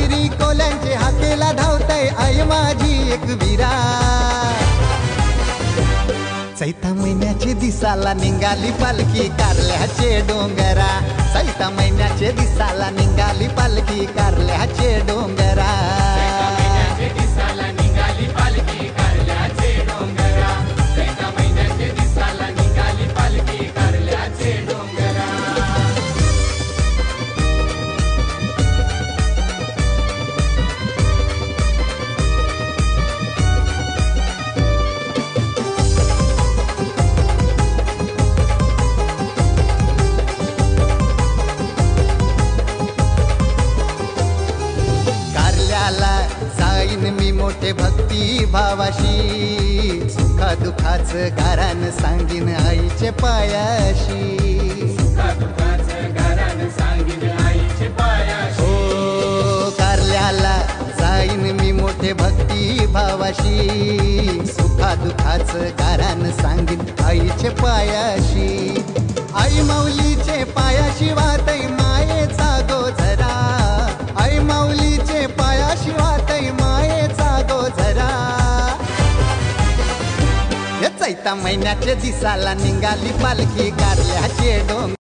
आहिरी कोल्यांचे हाकेला धावतय आई माझी एक विरा। चैता महिन्याचे दिसाला निघाली पालखी कारल्याचे डोंगरा। चैता महिन्याचे दिसाला निघाली पालखी कारल्याचे डोंगरा। मी मोठे भक्ती भावाशी सुखा दुखाचं कारण सांगीन आईचे पायाशी। हो कारल्याला जाईन मी मोठे भक्ती भावाशी सुखा दुखाचं कारण सांगीन आईचे पायाशी। आई माऊलीचे पायाशी वाटई मायेचा गोझरा। आई माऊलीचे पायाशी वाटई मायेचा गोझरा। चैता महिन्याचे दिसाला निघाली पालखी कारल्याचे डोंगरा।